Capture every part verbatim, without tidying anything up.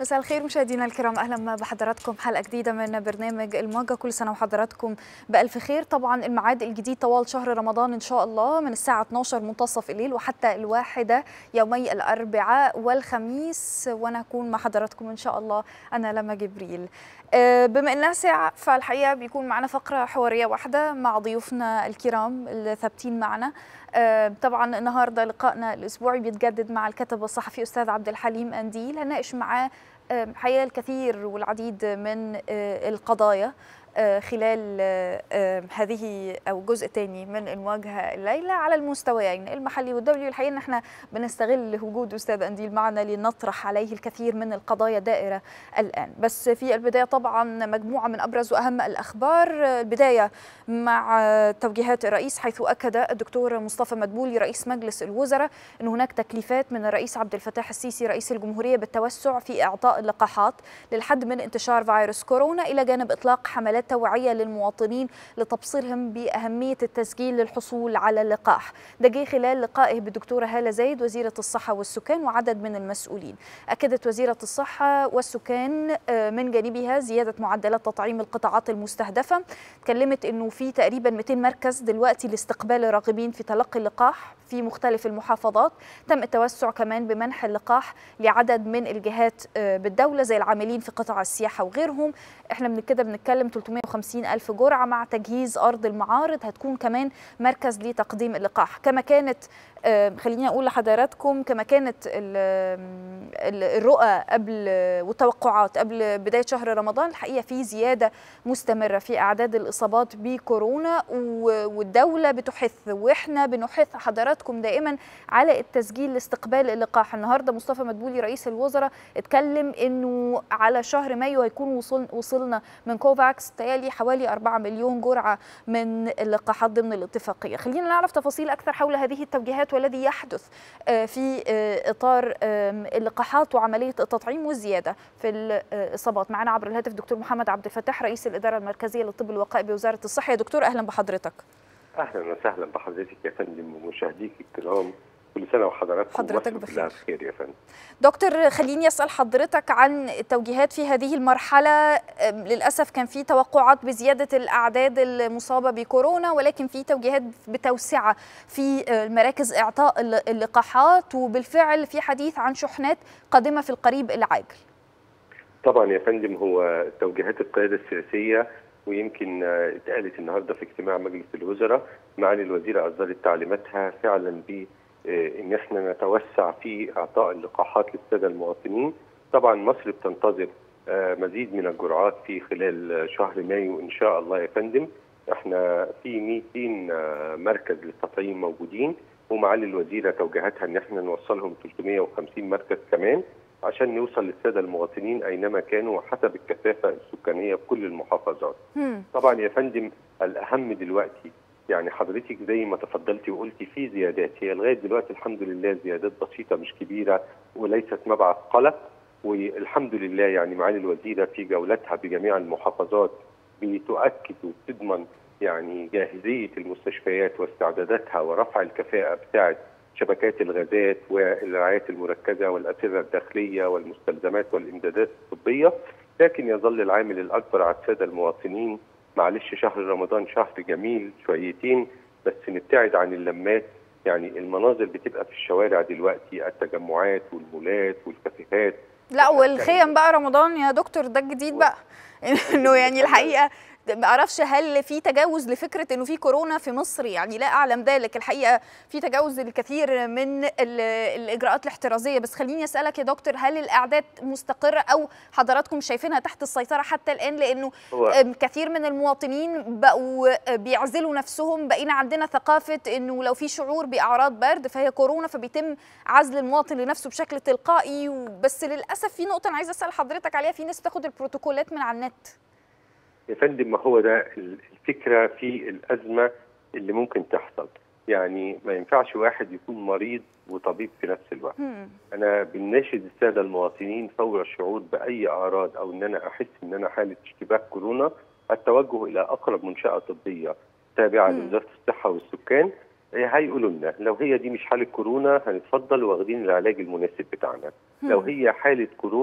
مساء الخير مشاهدينا الكرام، اهلا بحضراتكم حلقه جديده من برنامج المواجهه. كل سنه وحضراتكم بالف خير. طبعا الميعاد الجديد طوال شهر رمضان ان شاء الله من الساعه اثناشر منتصف الليل وحتى الواحده يومي الاربعاء والخميس، وانا اكون مع حضراتكم ان شاء الله انا لما جبريل. بما انها ساعه فالحقيقه بيكون معنا فقره حواريه واحده مع ضيوفنا الكرام اللي ثابتين معنا. طبعا النهارده لقائنا الاسبوعي بيتجدد مع الكاتب والصحفي استاذ عبد الحليم قنديل، هنناقش معاه حقيقة الكثير والعديد من القضايا خلال هذه أو جزء تاني من المواجهة الليلة على المستويين المحلي والدولي. والحقيقة إن احنا بنستغل وجود أستاذ قنديل معنا لنطرح عليه الكثير من القضايا دائرة الآن. بس في البداية طبعا مجموعة من أبرز وأهم الأخبار. البداية مع توجيهات الرئيس، حيث أكد الدكتور مصطفى مدبولي رئيس مجلس الوزراء أن هناك تكليفات من الرئيس عبد الفتاح السيسي رئيس الجمهورية بالتوسع في إعطاء اللقاحات للحد من انتشار فيروس كورونا، إلى جانب إطلاق حملات توعية للمواطنين لتبصيرهم بأهمية التسجيل للحصول على اللقاح. ده جه خلال لقائه بالدكتورة هالة زايد وزيرة الصحة والسكان وعدد من المسؤولين. أكدت وزيرة الصحة والسكان من جانبها زيادة معدلات تطعيم القطاعات المستهدفة. تكلمت أنه في تقريبا مئتين مركز دلوقتي لاستقبال الراغبين في تلقي اللقاح في مختلف المحافظات. تم التوسع كمان بمنح اللقاح لعدد من الجهات بالدولة زي العاملين في قطاع السياحة وغيرهم. احنا من كده بنتكلم ثلاثمئة وخمسين ألف جرعة مع تجهيز أرض المعارض، هتكون كمان مركز لتقديم اللقاح. كما كانت خليني أقول لحضراتكم كما كانت الرؤى قبل والتوقعات قبل بداية شهر رمضان، الحقيقة في زيادة مستمرة في أعداد الإصابات بكورونا، والدولة بتحث وإحنا بنحث حضراتكم دائما على التسجيل لاستقبال اللقاح. النهاردة مصطفى مدبولي رئيس الوزراء اتكلم إنه على شهر مايو هيكون وصل وصلنا من كوفاكس تالي حوالي أربعة مليون جرعة من اللقاحات ضمن الاتفاقية. خلينا نعرف تفاصيل أكثر حول هذه التوجيهات والذي يحدث في إطار اللقاحات وعملية التطعيم والزيادة في الإصابات. معنا عبر الهاتف دكتور محمد عبد الفتاح رئيس الإدارة المركزية للطب الوقائي بوزارة الصحة. يا دكتور أهلا بحضرتك. أهلا وسهلا بحضرتك يا فندم ومشاهديك الكرام، كل سنة وحضراتكم حضرتك بخير. بخير يا فندم. دكتور خليني أسأل حضرتك عن التوجيهات في هذه المرحلة. للأسف كان في توقعات بزيادة الأعداد المصابة بكورونا، ولكن في توجيهات بتوسعة في مراكز إعطاء اللقاحات، وبالفعل في حديث عن شحنات قادمة في القريب العاجل. طبعا يا فندم، هو توجيهات القيادة السياسية ويمكن اتقالت النهارده في اجتماع مجلس الوزراء، معالي الوزيرة أصدرت تعليماتها فعلا ب ان احنا نتوسع في اعطاء اللقاحات للساده المواطنين. طبعا مصر بتنتظر مزيد من الجرعات في خلال شهر مايو ان شاء الله يا فندم. احنا في مئتين مركز للتطعيم موجودين، ومعالي الوزيره توجيهاتها ان احنا نوصلهم ثلاثمئة وخمسين مركز كمان عشان نوصل للساده المواطنين اينما كانوا وحسب الكثافه السكانيه في كل المحافظات. طبعا يا فندم الاهم دلوقتي يعني حضرتك زي ما تفضلتي وقلتي في زيادات، هي لغايه دلوقتي الحمد لله زيادات بسيطه مش كبيره وليست مبعث قلق، والحمد لله يعني معالي الوزيره في جولتها بجميع المحافظات بتؤكد وتضمن يعني جاهزيه المستشفيات واستعداداتها ورفع الكفاءه بتاعه شبكات الغازات والرعايات المركزه والاسره الداخليه والمستلزمات والامدادات الطبيه. لكن يظل العامل الاكبر على الساده المواطنين. معلش شهر رمضان شهر جميل شويتين، بس نبتعد عن اللمات. يعني المناظر بتبقى في الشوارع دلوقتي، التجمعات والمولات والكافيهات. لا والخيم بقى رمضان يا دكتور، ده الجديد بقى انه يعني الحقيقه ما اعرفش هل في تجاوز لفكره انه في كورونا في مصر، يعني لا اعلم ذلك. الحقيقه في تجاوز للكثير من الاجراءات الاحترازيه، بس خليني اسالك يا دكتور، هل الاعداد مستقره او حضراتكم شايفينها تحت السيطره حتى الان؟ لانه كثير من المواطنين بقوا بيعزلوا نفسهم، بقينا عندنا ثقافه انه لو في شعور باعراض برد فهي كورونا، فبيتم عزل المواطن لنفسه بشكل تلقائي. بس للاسف في نقطه انا عايزه اسال حضرتك عليها، في ناس بتاخد البروتوكولات من على النت. يا فندم ما هو ده الفكرة في الأزمة اللي ممكن تحصل. يعني ما ينفعش واحد يكون مريض وطبيب في نفس الوقت. مم. أنا بنناشد السادة المواطنين فور الشعور بأي أعراض أو إن أنا أحس إن أنا حالة اشتباك كورونا التوجه إلى أقرب منشأة طبية تابعة لوزارة الصحة والسكان. هيقولوا لنا لو هي دي مش حالة كورونا هنتفضل واخدين العلاج المناسب بتاعنا. مم. لو هي حالة كورونا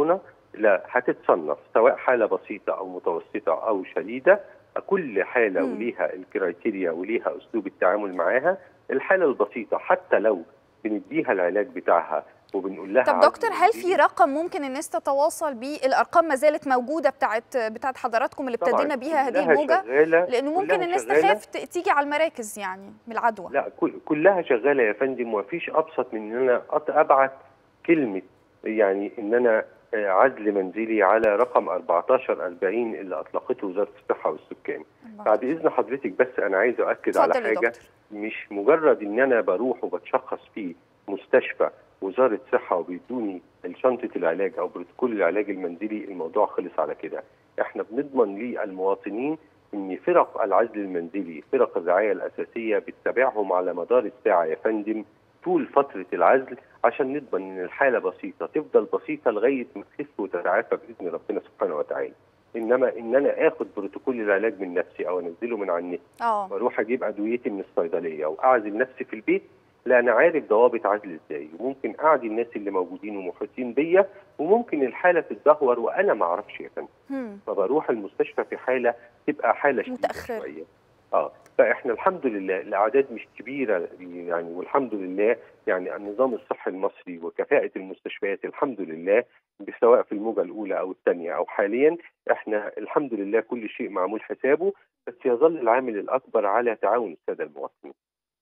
لا هتتصنف سواء حاله بسيطه او متوسطه او شديده. كل حاله مم. وليها الكرايتيريا وليها اسلوب التعامل معاها. الحاله البسيطه حتى لو بنديها العلاج بتاعها وبنقول لها طب دكتور، هل في عزل رقم ممكن الناس تتواصل بيه؟ الارقام ما زالت موجوده بتاعت بتاعت حضراتكم اللي طبعا ابتدينا بيها هذه كلها الموجه؟ شغاله لانه ممكن كلها الناس شغاله تخاف ت- تيجي على المراكز يعني من العدوى. لا كل كلها شغاله يا فندم، ومفيش ابسط من ان انا أط- ابعت كلمه يعني ان انا آه، عزل منزلي على رقم أربعتاشر أربعين اللي اطلقته وزاره الصحه والسكان. بعد اذن حضرتك بس انا عايز اؤكد على اتفضل يا حاجه، دكتور. مش مجرد ان انا بروح وبتشخص في مستشفى وزاره صحه وبيدوني شنطه العلاج او بروتوكول العلاج المنزلي الموضوع خلص على كده. احنا بنضمن للمواطنين ان فرق العزل المنزلي، فرق الرعايه الاساسيه بتتابعهم على مدار الساعه يا فندم طول فتره العزل، عشان نضمن ان الحاله بسيطه تفضل بسيطه لغايه ما تخف وتتعافى باذن ربنا سبحانه وتعالى. انما ان انا اخد بروتوكول العلاج من نفسي او انزله من على النت اه واروح اجيب ادويتي من الصيدليه واعزل نفسي في البيت، لا انا عارف ضوابط عزل ازاي، وممكن اعدي الناس اللي موجودين ومحيطين بيا، وممكن الحاله تتدهور وانا ما اعرفش يا فندم. هم. فبروح المستشفى في حاله تبقى حاله شديده متأخرة. شويه. اه فاحنا الحمد لله الاعداد مش كبيره يعني، والحمد لله يعني النظام الصحي المصري وكفاءه المستشفيات الحمد لله، سواء في الموجه الاولى او الثانيه او حاليا، احنا الحمد لله كل شيء معمول حسابه، بس يظل العامل الاكبر على تعاون الساده المواطنين.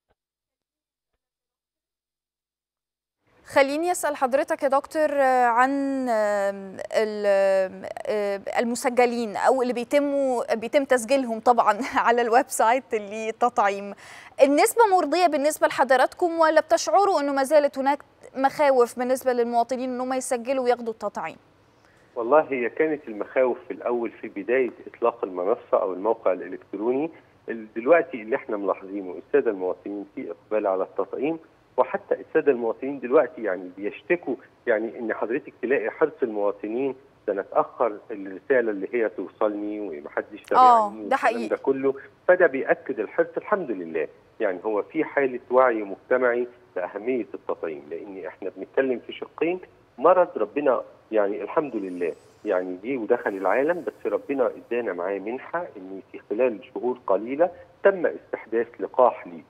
خليني أسأل حضرتك يا دكتور آه، عن آم، ال- آم، آه، المسجلين أو اللي بيتموا بيتم تسجيلهم طبعا على الويب سايت للتطعيم. النسبة مرضية بالنسبة لحضراتكم، ولا بتشعروا أنه ما زالت هناك مخاوف بالنسبة للمواطنين أنهم يسجلوا وياخدوا التطعيم؟ والله هي كانت المخاوف في الأول في بداية إطلاق المنصة أو الموقع الإلكتروني. دلوقتي اللي احنا ملاحظينه السادة المواطنين في إقبال على التطعيم، وحتى السادة المواطنين دلوقتي يعني بيشتكوا يعني إن حضرتك تلاقي حرص المواطنين سنتأخر الرسالة اللي هي توصلني ومحدش اه تابعني ده والكلام حقيقي. ده كله، فده بيأكد الحرص الحمد لله. يعني هو في حالة وعي مجتمعي بأهمية التطعيم، لأن احنا بنتكلم في شقين. مرض ربنا يعني الحمد لله يعني جه ودخل العالم، بس ربنا ادانا معاه منحه ان في خلال شهور قليله تم استحداث لقاح ليه.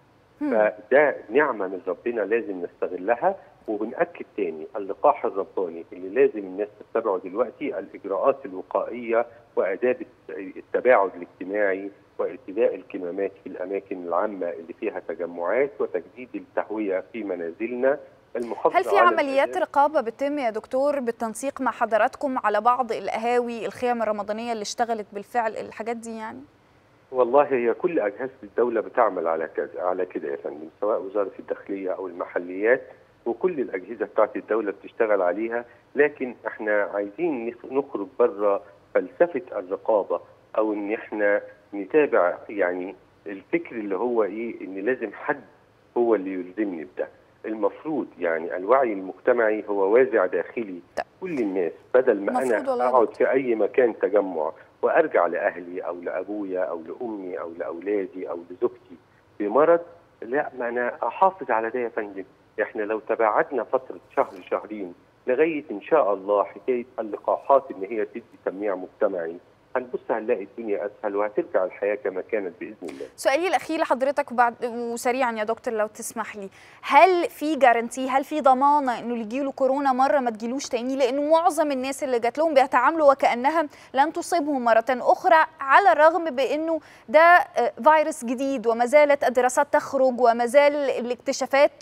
فده نعمه من ربنا لازم نستغلها. وبنأكد تاني اللقاح الرباني اللي لازم الناس تتبعه دلوقتي الاجراءات الوقائيه واداب التباعد الاجتماعي وارتداء الكمامات في الاماكن العامه اللي فيها تجمعات وتجديد التهويه في منازلنا. هل في عمليات رقابة بتتم يا دكتور بالتنسيق مع حضراتكم على بعض القهاوي الخيام الرمضانية اللي اشتغلت بالفعل الحاجات دي يعني؟ والله هي كل أجهزة الدولة بتعمل على كذا على كده يا فندم، سواء وزارة الداخلية أو المحليات، وكل الأجهزة بتاعت الدولة بتشتغل عليها. لكن احنا عايزين نخرج بره فلسفة الرقابة أو إن احنا نتابع يعني الفكر اللي هو إيه إن لازم حد هو اللي يلزمني بده. المفروض يعني الوعي المجتمعي هو وازع داخلي كل الناس، بدل ما انا اقعد في اي مكان تجمع وارجع لاهلي او لابويا او لامي او لاولادي او لزوجتي بمرض، لا ما انا احافظ على ده يا فندم. احنا لو تباعدنا فتره شهر شهرين لغايه ان شاء الله حكايه اللقاحات ان هي تدي تميع مجتمعي، هنبص هنلاقي الدنيا اسهل وهترجع الحياه كما كانت باذن الله. سؤالي الاخير لحضرتك وبعد وسريعا يا دكتور لو تسمح لي، هل في جارانتي، هل في ضمانه انه اللي يجيله كورونا مره ما تجيلوش تاني؟ لانه معظم الناس اللي جات لهم بيتعاملوا وكانها لن تصيبهم مره اخرى، على الرغم بانه ده فيروس جديد وما زالت الدراسات تخرج وما زال الاكتشافات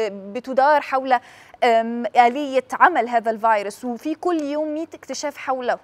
بتدار حول آلية عمل هذا الفيروس، وفي كل يوم مئة اكتشاف حوله.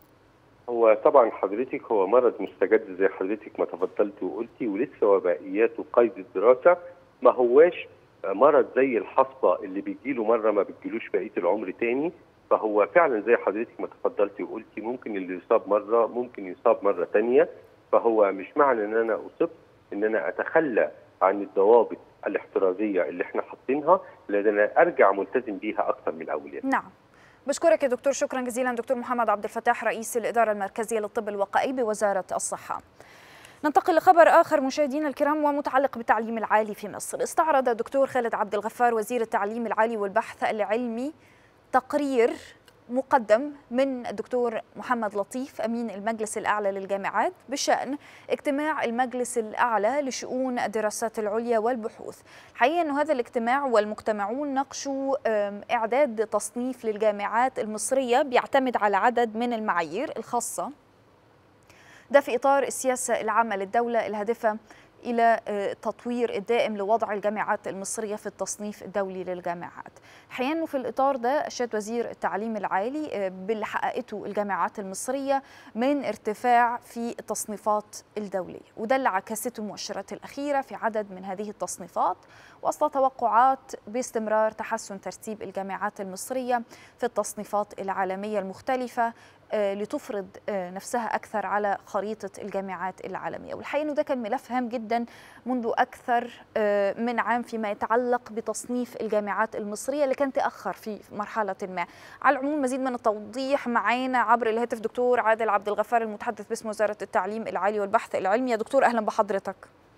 هو طبعا حضرتك هو مرض مستجد زي حضرتك ما تفضلتي وقلتي، ولسه وبائياته قيد الدراسه، ما هواش مرض زي الحصبه اللي بيجيله مره ما بتجيلوش بقيه العمر تاني. فهو فعلا زي حضرتك ما تفضلتي وقلتي ممكن اللي يصاب مره ممكن يصاب مره تانيه. فهو مش معنى ان انا اصبت ان انا اتخلى عن الضوابط الاحترازيه اللي احنا حاطينها، لان انا ارجع ملتزم بيها اكثر من الاول. نعم. بشكرك يا دكتور، شكرا جزيلا دكتور محمد عبد الفتاح رئيس الإدارة المركزية للطب الوقائي بوزارة الصحة. ننتقل لخبر آخر مشاهدينا الكرام ومتعلق بالتعليم العالي في مصر. استعرض الدكتور خالد عبد الغفار وزير التعليم العالي والبحث العلمي تقرير مقدم من الدكتور محمد لطيف أمين المجلس الأعلى للجامعات بشأن اجتماع المجلس الأعلى لشؤون الدراسات العليا والبحوث. الحقيقة أن هذا الاجتماع والمجتمعون ناقشوا إعداد تصنيف للجامعات المصرية بيعتمد على عدد من المعايير الخاصة، ده في إطار السياسة العامة للدولة الهادفة إلى التطوير الدائم لوضع الجامعات المصرية في التصنيف الدولي للجامعات. الحقيقة أنه في الإطار ده أشاد وزير التعليم العالي باللي حققته الجامعات المصرية من ارتفاع في التصنيفات الدولية، وده اللي عكسته المؤشرات الأخيرة في عدد من هذه التصنيفات، وسط توقعات باستمرار تحسن ترتيب الجامعات المصرية في التصنيفات العالمية المختلفة لتفرض نفسها أكثر على خريطة الجامعات العالمية. والحقيقة أنه ده كان ملف هام جدا منذ أكثر من عام فيما يتعلق بتصنيف الجامعات المصرية اللي كان تأخر في مرحلة ما. على العموم مزيد من التوضيح معانا عبر الهاتف دكتور عادل عبد الغفار المتحدث باسم وزارة التعليم العالي والبحث العلمي. يا دكتور أهلا بحضرتك.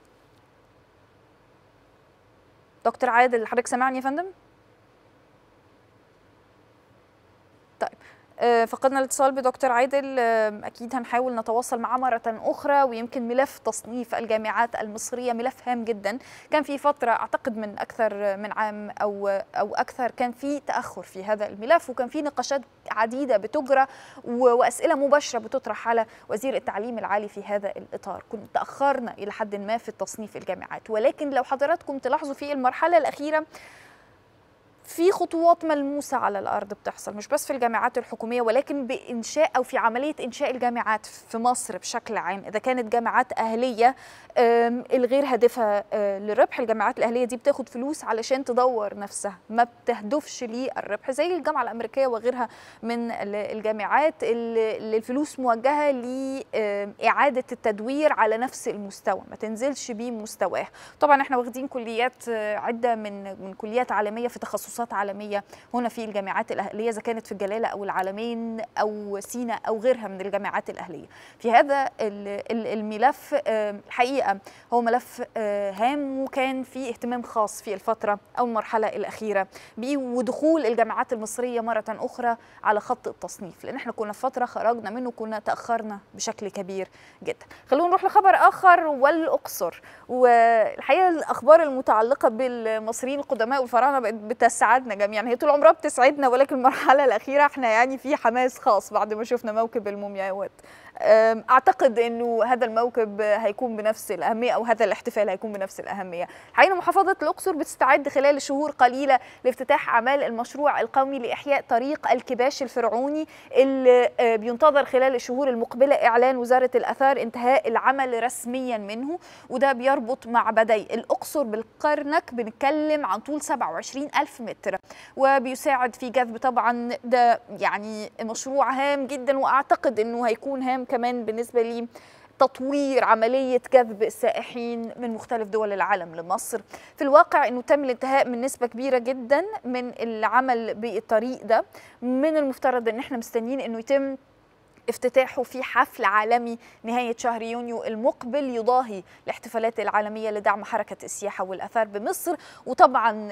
دكتور عادل حضرتك سامعني يا فندم؟ طيب فقدنا الاتصال بدكتور عادل، اكيد هنحاول نتواصل معاه مره اخرى. ويمكن ملف تصنيف الجامعات المصريه ملف هام جدا، كان في فتره اعتقد من اكثر من عام او او اكثر كان في تاخر في هذا الملف، وكان في نقاشات عديده بتجرى واسئله مباشره بتطرح على وزير التعليم العالي في هذا الاطار. كنا تاخرنا الى حد ما في تصنيف الجامعات، ولكن لو حضراتكم تلاحظوا في المرحله الاخيره في خطوات ملموسة على الأرض بتحصل، مش بس في الجامعات الحكومية ولكن بإنشاء أو في عملية إنشاء الجامعات في مصر بشكل عام. إذا كانت جامعات أهلية الغير هادفة للربح، الجامعات الأهلية دي بتاخد فلوس علشان تدور نفسها، ما بتهدفش للربح زي الجامعة الأمريكية وغيرها من الجامعات اللي الفلوس موجهة لإعادة التدوير على نفس المستوى، ما تنزلش بيه مستواه. طبعا احنا واخدين كليات عدة من من كليات عالمية في تخصصات عالمية هنا في الجامعات الأهلية، إذا كانت في الجلالة أو العالمين أو سينا أو غيرها من الجامعات الأهلية. في هذا الملف الحقيقة هو ملف هام، وكان فيه اهتمام خاص في الفترة أو المرحلة الأخيرة بيه، ودخول الجامعات المصرية مرة أخرى على خط التصنيف، لأن احنا كنا في فترة خرجنا منه، كنا تأخرنا بشكل كبير جدا. خلونا نروح لخبر آخر، والأقصر. والحقيقة الأخبار المتعلقة بالمصريين القدماء والفراعنة بقت بتسعدنا جميعا، هي طول عمرها بتسعدنا، ولكن المرحلة الأخيرة احنا يعني في حماس خاص بعد ما شفنا موكب المومياوات. أعتقد أنه هذا الموكب هيكون بنفس الأهمية، أو هذا الاحتفال هيكون بنفس الأهمية. الحقيقة محافظة الأقصر بتستعد خلال شهور قليلة لافتتاح أعمال المشروع القومي لإحياء طريق الكباش الفرعوني، اللي بينتظر خلال الشهور المقبلة إعلان وزارة الآثار انتهاء العمل رسميا منه، وده بيربط معبدي الأقصر بالكرنك، بنتكلم عن طول سبعة وعشرين ألف متر، وبيساعد في جذب، طبعا ده يعني مشروع هام جدا، وأعتقد أنه هيكون هام كمان بالنسبة لي تطوير عملية جذب السائحين من مختلف دول العالم لمصر. في الواقع أنه تم الانتهاء من نسبة كبيرة جدا من العمل بالطريق ده، من المفترض أن احنا مستنيين أنه يتم افتتاحه في حفل عالمي نهاية شهر يونيو المقبل، يضاهي الاحتفالات العالمية لدعم حركة السياحة والآثار بمصر، وطبعا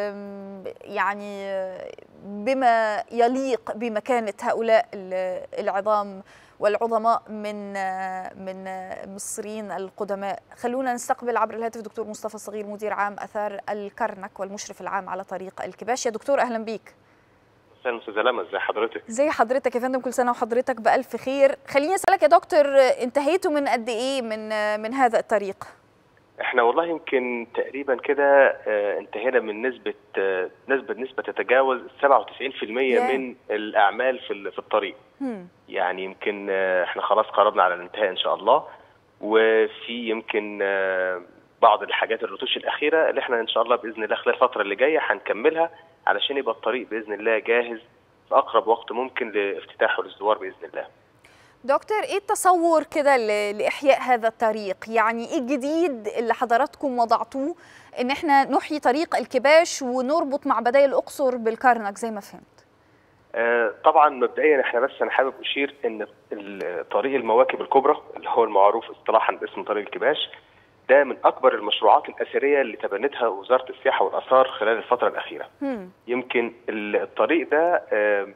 يعني بما يليق بمكانة هؤلاء العظام والعظماء من من المصريين القدماء. خلونا نستقبل عبر الهاتف دكتور مصطفى صغير، مدير عام آثار الكرنك والمشرف العام على طريق الكباش. يا دكتور أهلا بيك. مساء السلامة، ازي حضرتك؟ ازي حضرتك يا فندم، كل سنة وحضرتك بألف خير. خليني أسألك يا دكتور، انتهيتوا من قد إيه من من هذا الطريق؟ احنا والله يمكن تقريبا كده انتهينا من نسبة نسبة نسبة تتجاوز سبعة وتسعين بالمئة yeah. من الأعمال في في الطريق. hmm. يعني يمكن احنا خلاص قربنا على الانتهاء إن شاء الله، وفي يمكن بعض الحاجات الرتوش الأخيرة اللي احنا إن شاء الله بإذن الله خلال الفترة اللي جاية هنكملها علشان يبقى الطريق بإذن الله جاهز في أقرب وقت ممكن لافتتاحه للزوار بإذن الله. دكتور، ايه التصور كده لإحياء هذا الطريق؟ يعني ايه الجديد اللي حضراتكم وضعتوه ان احنا نحيي طريق الكباش ونربط معبدي الأقصر بالكرنك زي ما فهمت؟ آه طبعا مبدئيا احنا بس انا حابب اشير ان طريق المواكب الكبرى اللي هو المعروف اصطلاحا باسم طريق الكباش ده من اكبر المشروعات الاثريه اللي تبنتها وزاره السياحه والاثار خلال الفتره الاخيره. م. يمكن الطريق ده آه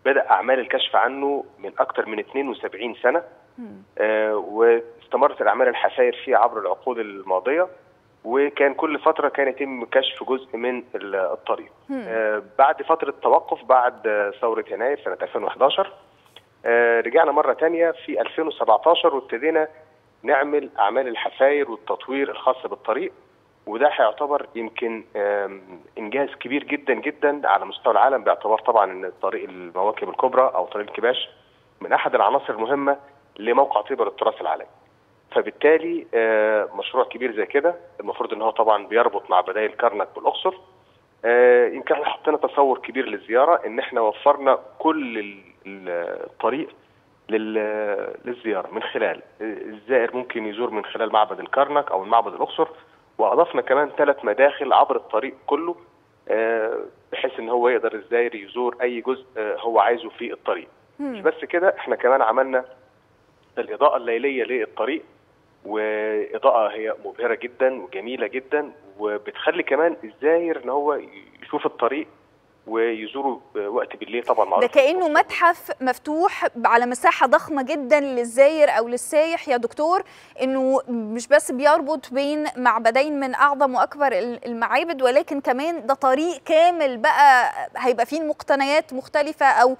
بدأ أعمال الكشف عنه من أكثر من اثنين وسبعين سنة، آه واستمرت الأعمال الحفاير فيه عبر العقود الماضية، وكان كل فترة كان يتم كشف جزء من الطريق. آه بعد فترة توقف بعد ثورة يناير سنة ألفين وأحد عشر آه رجعنا مرة تانية في ألفين وسبعة عشر وابتدينا نعمل أعمال الحفاير والتطوير الخاص بالطريق، وده هيعتبر يمكن إنجاز كبير جدا جدا على مستوى العالم، باعتبار طبعا أن طريق المواكب الكبرى أو طريق الكباش من أحد العناصر المهمة لموقع طيبة للتراث العالمي. فبالتالي مشروع كبير زي كده المفروض ان هو طبعا بيربط مع بدايل كرنك بالاقصر. يمكن احنا حطينا تصور كبير للزياره ان احنا وفرنا كل الطريق للزياره من خلال الزائر ممكن يزور من خلال معبد الكرنك او معبد الاقصر، واضفنا كمان ثلاث مداخل عبر الطريق كله بحيث ان هو يقدر الزائر يزور اي جزء هو عايزه في الطريق. مش بس كده، احنا كمان عملنا الاضاءه الليليه للطريق، واضاءه هي مبهره جدا وجميله جدا، وبتخلي كمان الزائر ان هو يشوف الطريق ويزوره وقت بالليل. طبعا ده كأنه متحف مفتوح على مساحة ضخمة جدا للزائر أو للسايح يا دكتور، إنه مش بس بيربط بين معبدين من أعظم وأكبر المعابد، ولكن كمان ده طريق كامل بقى هيبقى فيه مقتنيات مختلفة أو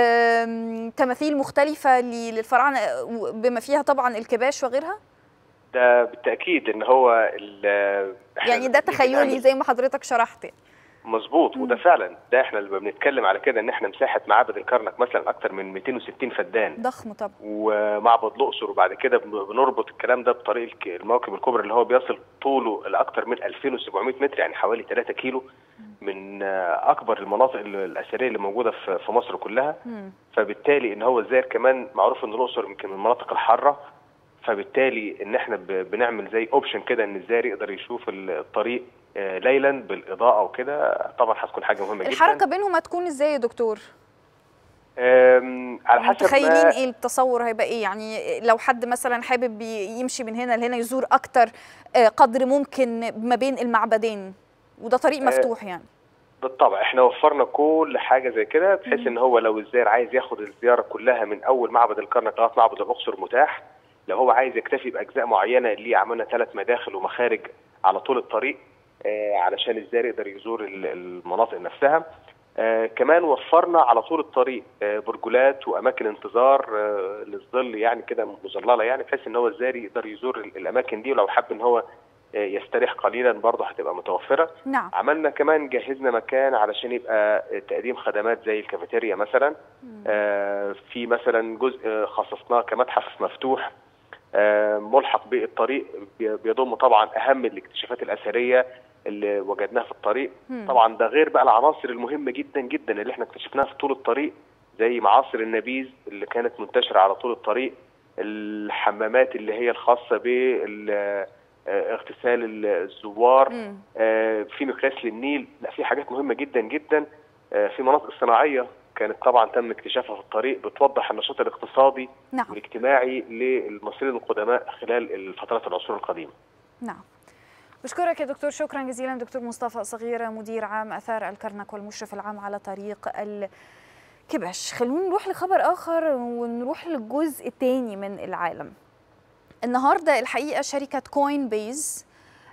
تماثيل مختلفة للفراعنة بما فيها طبعا الكباش وغيرها. ده بالتأكيد إن هو يعني ده تخيلي زي ما حضرتك شرحت. مظبوط، وده فعلا ده احنا اللي بنتكلم على كده، ان احنا مساحه معبد الكرنك مثلا اكثر من مئتين وستين فدان، ضخم طبعا، ومعبد الاقصر، وبعد كده بنربط الكلام ده بطريق المواكب الكبرى اللي هو بيصل طوله لاكثر من ألفين وسبعمائة متر، يعني حوالي ثلاثة كيلو، من اكبر المناطق الاثريه اللي موجوده في مصر كلها. فبالتالي ان هو الزائر كمان معروف ان الاقصر يمكن من المناطق الحاره، فبالتالي ان احنا بنعمل زي اوبشن كده ان الزائر يقدر يشوف الطريق ليلا بالاضاءه وكده. طبعا هتكون حاجه مهمه جدا. الحركه بينهم هتكون ازاي يا دكتور؟ على حسب متخيلين ايه التصور هيبقى ايه؟ يعني لو حد مثلا حابب يمشي من هنا لهنا يزور اكتر قدر ممكن ما بين المعبدين، وده طريق مفتوح يعني. بالطبع احنا وفرنا كل حاجه زي كده بحيث ان هو لو الزائر عايز ياخد الزياره كلها من اول معبد الكرنك لغايه معبد الاقصر متاح. لو هو عايز يكتفي باجزاء معينه اللي عملنا ثلاث مداخل ومخارج على طول الطريق آه علشان الزائر يقدر يزور المناطق نفسها. آه كمان وفرنا على طول الطريق آه برجولات واماكن انتظار آه للظل يعني كده مظلله، يعني بحيث ان هو الزائر يقدر يزور الاماكن دي، ولو حب ان هو يستريح قليلا برضه هتبقى متوفره. نعم. عملنا كمان جهزنا مكان علشان يبقى تقديم خدمات زي الكافيتيريا مثلا. آه في مثلا جزء خصصناه كمتحف مفتوح آه ملحق بالطريق، بيضم طبعا اهم الاكتشافات الاثريه اللي وجدناها في الطريق. مم. طبعا ده غير بقى العناصر المهمه جدا جدا اللي احنا اكتشفناها في طول الطريق، زي معاصر النبيذ اللي كانت منتشره على طول الطريق، الحمامات اللي هي الخاصه بال اغتسال الزوار، آه في مقياس للنيل. لا، في حاجات مهمه جدا جدا. آه في مناطق صناعيه كانت طبعا تم اكتشافها في الطريق بتوضح النشاط الاقتصادي نعم. والاجتماعي للمصريين القدماء خلال الفترات العصور القديمه. نعم. بشكرك يا دكتور، شكرا جزيلا دكتور مصطفى صغير، مدير عام اثار الكرنك والمشرف العام على طريق الكباش. خلونا نروح لخبر اخر ونروح للجزء الثاني من العالم. النهارده الحقيقه شركه كوين بيز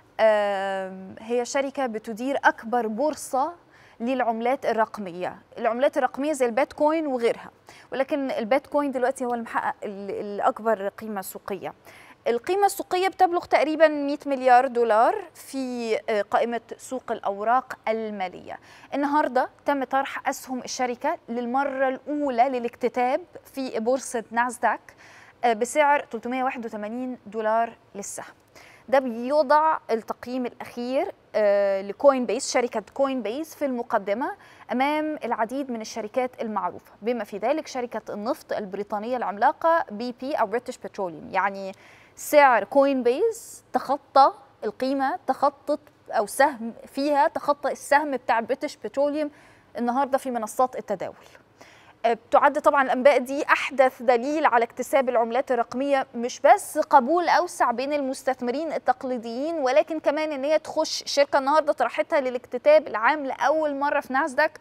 هي شركه بتدير اكبر بورصه للعملات الرقميه، العملات الرقميه زي البيتكوين وغيرها، ولكن البيتكوين دلوقتي هو المحقق الاكبر قيمه سوقيه. القيمه السوقيه بتبلغ تقريبا مئة مليار دولار في قائمه سوق الاوراق الماليه. النهارده تم طرح اسهم الشركه للمره الاولى للاكتتاب في بورصه ناسداك بسعر ثلاثمئة وواحد وثمانين دولار للسهم. ده بيوضع التقييم الأخير لكوين بيس، شركة كوين بيس في المقدمة أمام العديد من الشركات المعروفة، بما في ذلك شركة النفط البريطانية العملاقة بي بي أو بريتش بتروليوم. يعني سعر كوين بيس تخطى القيمة، تخطت أو سهم فيها تخطى السهم بتاع بريتش بتروليوم النهاردة في منصات التداول. بتعد طبعا الأنباء دي أحدث دليل على اكتساب العملات الرقمية، مش بس قبول أوسع بين المستثمرين التقليديين، ولكن كمان إن هي تخش شركة النهاردة طرحتها للاكتتاب العام لأول مرة في ناسداك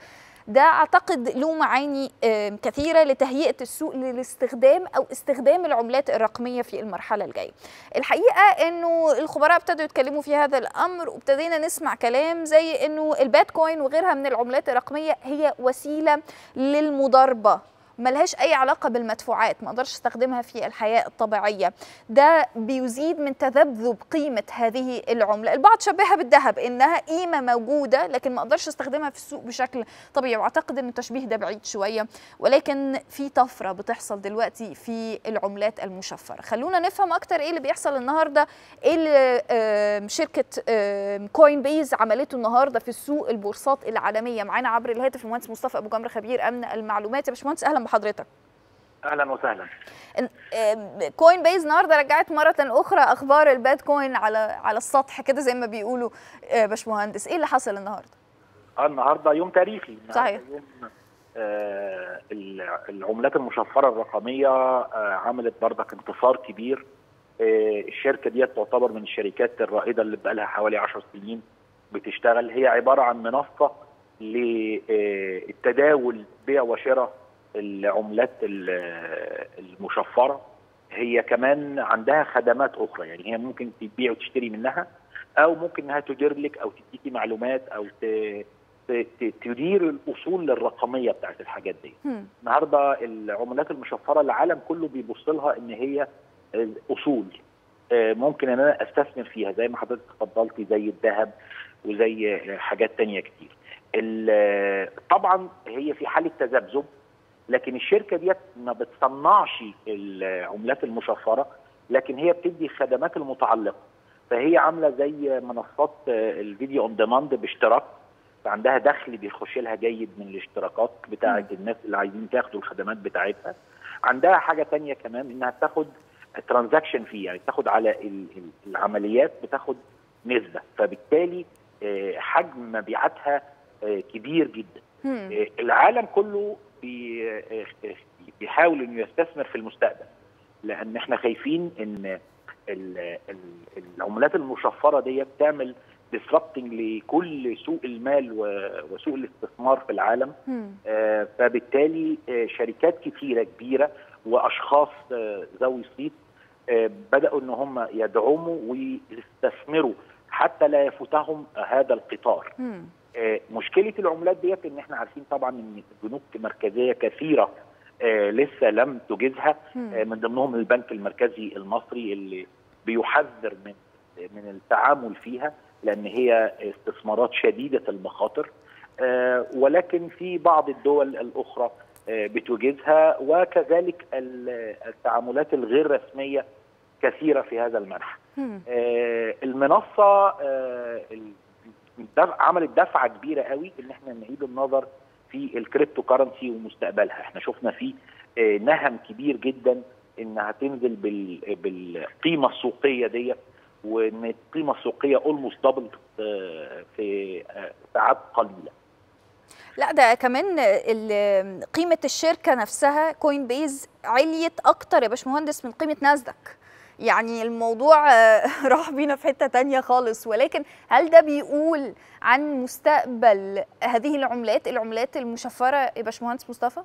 ده اعتقد له معاني كثيره لتهيئه السوق للاستخدام او استخدام العملات الرقميه في المرحله الجايه. الحقيقه انه الخبراء ابتدوا يتكلموا في هذا الامر، وابتدينا نسمع كلام زي انه البيتكوين وغيرها من العملات الرقميه هي وسيله للمضاربه، ملهاش أي علاقة بالمدفوعات، ما أقدرش استخدمها في الحياة الطبيعية. ده بيزيد من تذبذب قيمة هذه العملة. البعض شبهها بالذهب، إنها قيمة موجودة لكن ما أقدرش استخدمها في السوق بشكل طبيعي، وأعتقد إن التشبيه ده بعيد شوية، ولكن في طفرة بتحصل دلوقتي في العملات المشفرة. خلونا نفهم أكتر إيه اللي بيحصل النهاردة، إيه اللي شركة كوين بيز عملته النهاردة في السوق البورصات العالمية. معانا عبر الهاتف المهندس مصطفى أبو جمر، خبير أمن المعلومات. يا باشمهندس أهلا بحضرتك. اهلا وسهلا. كوين بيز النهارده رجعت مره اخرى اخبار البيتكوين على على السطح كده زي ما بيقولوا. باشمهندس ايه اللي حصل النهارده؟ النهارده يوم تاريخي. صحيح. يوم آه العملات المشفره الرقميه آه عملت بردك انتصار كبير. آه الشركه دي تعتبر من الشركات الرائده اللي بقى لها حوالي عشر سنين بتشتغل. هي عباره عن منصه للتداول بيع وشراء العملات المشفرة. هي كمان عندها خدمات أخرى، يعني هي ممكن تبيع وتشتري منها، أو ممكن إنها تدير لك أو تديكي معلومات أو تدير الأصول الرقمية بتاعت الحاجات دي. النهارده العملات المشفرة العالم كله بيبص لها إن هي أصول ممكن إن أنا أستثمر فيها، زي ما حضرتك اتفضلتي، زي الذهب وزي حاجات تانية كتير. طبعا هي في حالة تذبذب، لكن الشركه ديت ما بتصنعش العملات المشفره، لكن هي بتدي الخدمات المتعلقه. فهي عامله زي منصات الفيديو اون ديماند باشتراك، فعندها دخل بيخش لها جيد من الاشتراكات بتاعه الناس اللي عايزين تاخدوا الخدمات بتاعتها. عندها حاجه ثانيه كمان، انها تاخد ترانزاكشن فيه، يعني تاخد على العمليات بتاخد نسبه، فبالتالي حجم مبيعاتها كبير جدا. العالم كله بيحاول انه يستثمر في المستقبل، لان احنا خايفين ان العملات المشفره دي بتعمل ديسربتنج لكل سوق المال وسوق الاستثمار في العالم. آه فبالتالي آه شركات كثيره كبيره واشخاص آه ذوي صيت آه بداوا ان هم يدعموا ويستثمروا حتى لا يفوتهم هذا القطار. آه مشكله العملات ديت ان احنا عارفين طبعا ان بنوك مركزيه كثيره آه لسه لم تجيزها، آه من ضمنهم البنك المركزي المصري اللي بيحذر من من التعامل فيها، لان هي استثمارات شديده المخاطر. آه ولكن في بعض الدول الاخرى آه بتجيزها، وكذلك التعاملات الغير رسميه كثيره في هذا المنحى. آه المنصه آه عملت دفعه كبيره قوي ان احنا نعيد النظر في الكريبتو كارنسي ومستقبلها. احنا شفنا فيه آه نهم كبير جدا انها تنزل بالقيمه السوقيه ديت، وان القيمه السوقيه اولموست دبل في ساعات قليله. لا ده كمان قيمه الشركه نفسها كوين بيز عليت اكتر يا باشمهندس من قيمه ناسداك، يعني الموضوع راح بينا في حته ثانيه خالص. ولكن هل ده بيقول عن مستقبل هذه العملات العملات المشفره يا باشمهندس مصطفى؟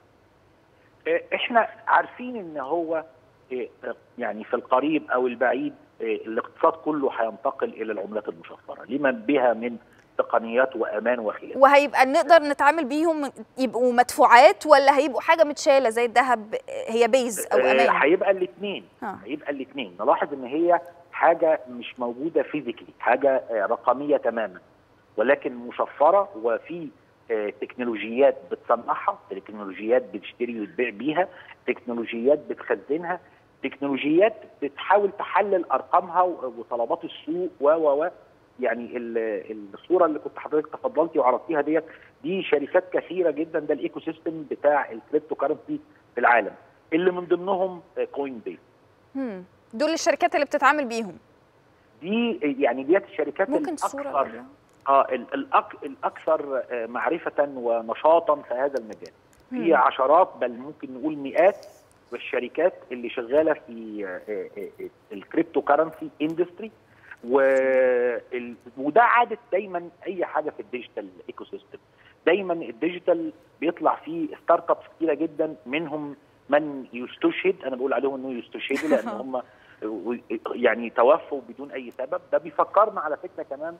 احنا عارفين ان هو يعني في القريب او البعيد الاقتصاد كله هينتقل الى العملات المشفره لما بها من تقنيات وامان وخلافه. وهيبقى نقدر نتعامل بيهم يبقوا مدفوعات ولا هيبقوا حاجه متشاله زي الذهب هي بيز او امان؟ هيبقى الاثنين هيبقى الاثنين. نلاحظ ان هي حاجه مش موجوده فيزيكلي، حاجه رقميه تماما ولكن مشفره، وفي تكنولوجيات بتصنعها، تكنولوجيات بتشتري وتبيع بيها، تكنولوجيات بتخزنها، تكنولوجيات بتحاول تحلل ارقامها وطلبات السوق و و و يعني الصوره اللي كنت حضرتك تفضلتي وعرضتيها ديت دي شركات كثيره جدا. ده الايكو سيستم بتاع الكريبتو كارنسي في العالم اللي من ضمنهم كوين بيز. امم دول الشركات اللي بتتعامل بيهم دي، يعني ديت الشركات الاكثر اه الأك... الاكثر معرفه ونشاطا في هذا المجال. في عشرات بل ممكن نقول مئات والشركات اللي شغاله في الكريبتو كارنسي اندستري، و... وده عاده دايما اي حاجه في الديجيتال ايكو سيستم دايما الديجيتال بيطلع فيه ستارت ابس كتيره جدا، منهم من يستشهد، انا بقول عليهم انه يستشهدوا لان هم يعني توفوا بدون اي سبب. ده بيفكرنا على فكره كمان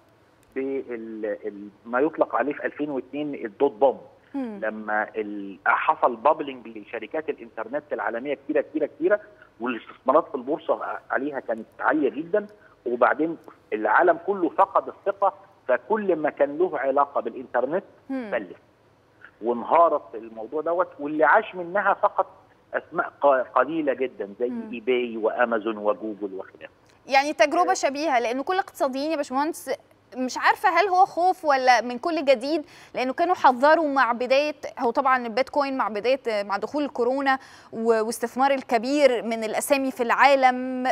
بما يطلق عليه في ألفين واثنين الدوت بوم، لما حصل بابلنج لشركات الانترنت العالميه كتيره كتيره كتيره، والاستثمارات في البورصه عليها كانت عاليه جدا، وبعدين العالم كله فقد الثقه، فكل ما كان له علاقه بالانترنت فلس وانهارت الموضوع دوت، واللي عاش منها فقط اسماء قليله جدا زي مم. اي باي وامازون وجوجل وخلافه. يعني تجربه شبيهه، لانه كل اقتصاديين يا باشمهندس مش عارفه هل هو خوف ولا من كل جديد، لانه كانوا حذروا مع بدايه، هو طبعا البيتكوين مع بدايه مع دخول الكورونا واستثمار الكبير من الاسامي في العالم،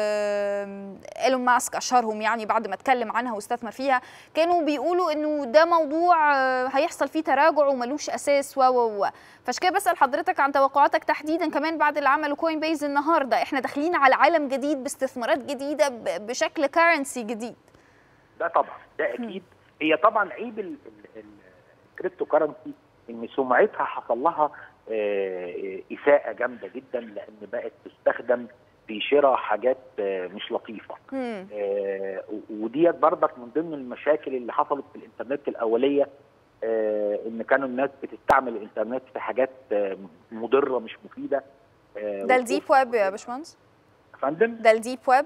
ايلون ماسك اشهرهم يعني بعد ما اتكلم عنها واستثمر فيها، كانوا بيقولوا انه ده موضوع هيحصل فيه تراجع وملوش اساس و و فعشان كده بسال حضرتك عن توقعاتك تحديدا كمان بعد اللي عمله كوين بيز النهارده. احنا داخلين على عالم جديد باستثمارات جديده بشكل كارنسي جديد. ده طبعا ده اكيد. هي طبعا عيب الكريبتو كرنسي ان سمعتها حصل لها اساءه جامده جدا، لان بقت تستخدم في شراء حاجات مش لطيفه. وديت برضك من ضمن المشاكل اللي حصلت في الانترنت الاوليه، ان كانوا الناس بتستعمل الانترنت في حاجات مضره مش مفيده. ده الديب ويب يا باشمهندس؟ يا فندم ده الديب ويب؟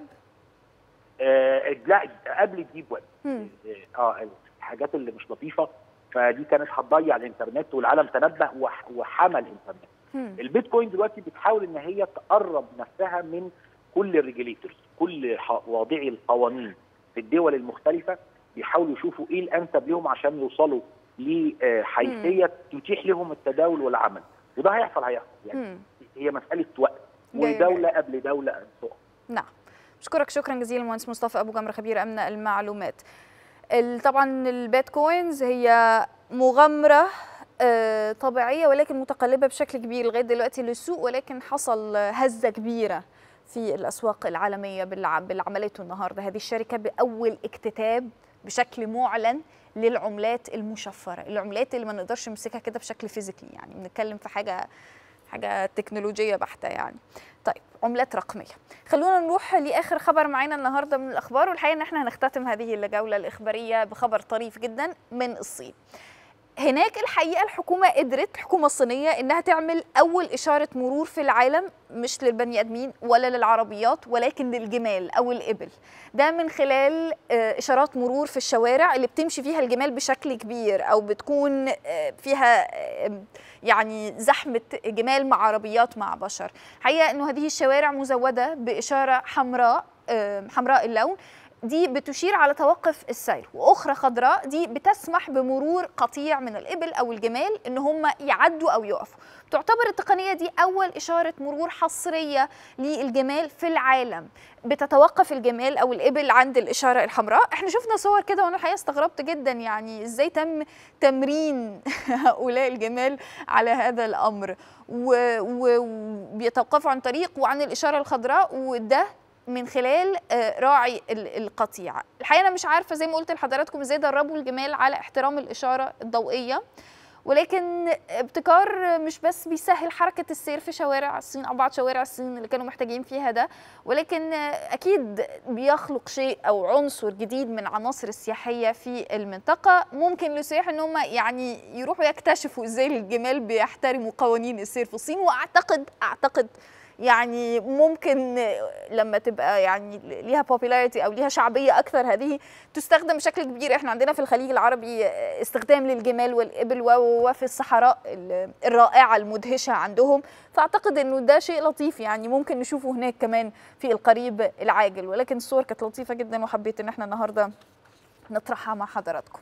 آه لا قبل الديب ويب. اه الحاجات اللي مش لطيفه، فدي كانت هتضيع الانترنت، والعالم تنبه وحمى الانترنت. مم. البيتكوين دلوقتي بتحاول ان هي تقرب نفسها من كل الريجوليتورز، كل واضعي القوانين في الدول المختلفه بيحاولوا يشوفوا ايه الانسب لهم عشان يوصلوا لحيثيه تتيح لهم التداول والعمل، وده هيحصل هيحصل يعني. مم. هي مساله وقت، ودوله قبل دوله ان تقف. نعم. بشكرك شكرا جزيلا المهندس مصطفى ابو جمره خبير امن المعلومات. طبعا البيتكوينز هي مغامره طبيعيه ولكن متقلبه بشكل كبير لغايه دلوقتي للسوق، ولكن حصل هزه كبيره في الاسواق العالميه باللي عملته النهارده هذه الشركه باول اكتتاب بشكل معلن للعملات المشفره، العملات اللي ما نقدرش نمسكها كده بشكل فيزيكلي، يعني بنتكلم في حاجه حاجه تكنولوجيه بحته يعني. طيب عملات رقميه. خلونا نروح لاخر خبر معانا النهارده من الاخبار، والحقيقه ان احنا هنختتم هذه الجوله الاخباريه بخبر طريف جدا من الصين. هناك الحقيقه الحكومه قدرت، الحكومه الصينيه، انها تعمل اول اشاره مرور في العالم مش للبني ادمين ولا للعربيات ولكن للجمال او الابل. ده من خلال اشارات مرور في الشوارع اللي بتمشي فيها الجمال بشكل كبير او بتكون فيها يعني زحمه جمال مع عربيات مع بشر. حقيقه انه هذه الشوارع مزوده باشاره حمراء حمراء اللون، دي بتشير على توقف السير، واخرى خضراء دي بتسمح بمرور قطيع من الابل او الجمال ان هم يعدوا او يقفوا. تعتبر التقنيه دي اول اشاره مرور حصريه للجمال في العالم، بتتوقف الجمال او الابل عند الاشاره الحمراء. احنا شفنا صور كده وانا الحقيقه استغربت جدا يعني ازاي تم تمرين هؤلاء الجمال على هذا الامر، وبيتوقفوا عن طريق وعن الاشاره الخضراء، وده من خلال راعي القطيع. الحقيقه انا مش عارفه زي ما قلت لحضراتكم ازاي دربوا الجمال على احترام الاشاره الضوئيه، ولكن ابتكار مش بس بيسهل حركه السير في شوارع الصين او بعض شوارع الصين اللي كانوا محتاجين فيها ده، ولكن اكيد بيخلق شيء او عنصر جديد من عناصر السياحيه في المنطقه، ممكن للسياح ان هم يعني يروحوا يكتشفوا ازاي الجمال بيحترموا قوانين السير في الصين. واعتقد اعتقد يعني ممكن لما تبقى يعني ليها popularity او ليها شعبيه اكثر هذه تستخدم بشكل كبير. احنا عندنا في الخليج العربي استخدام للجمال والابل وفي الصحراء الرائعه المدهشه عندهم، فاعتقد انه ده شيء لطيف يعني ممكن نشوفه هناك كمان في القريب العاجل. ولكن الصور كانت لطيفه جدا وحبيت ان احنا النهارده نطرحها مع حضراتكم.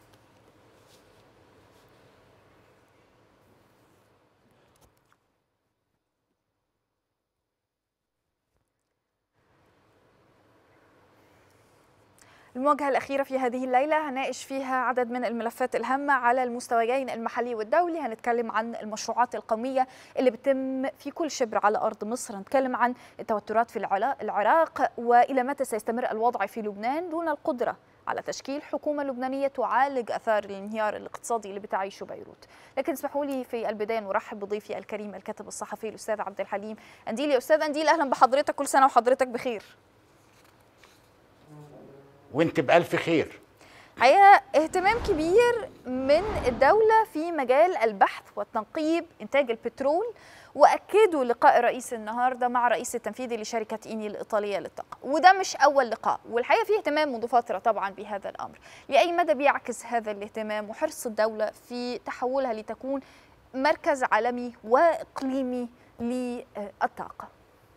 المواجهة الأخيرة في هذه الليلة هنناقش فيها عدد من الملفات الهامة على المستويين المحلي والدولي. هنتكلم عن المشروعات القومية اللي بتتم في كل شبر على أرض مصر، هنتكلم عن التوترات في العراق وإلى متى سيستمر الوضع في لبنان دون القدرة على تشكيل حكومة لبنانية تعالج أثار الانهيار الاقتصادي اللي بتعيشه بيروت. لكن اسمحوا لي في البداية نرحب بضيفي الكريم الكاتب الصحفي الأستاذ عبد الحليم أنديل. أستاذ أنديل أهلا بحضرتك، كل سنة وحضرتك بخير. وانت بألف خير. حقيقة اهتمام كبير من الدولة في مجال البحث والتنقيب إنتاج البترول، وأكدوا لقاء الرئيس النهاردة مع الرئيس التنفيذي لشركة إيني الإيطالية للطاقة، وده مش أول لقاء، والحقيقة فيه اهتمام منذ فترة طبعا بهذا الأمر. لأي مدى بيعكس هذا الاهتمام وحرص الدولة في تحولها لتكون مركز عالمي وإقليمي للطاقة؟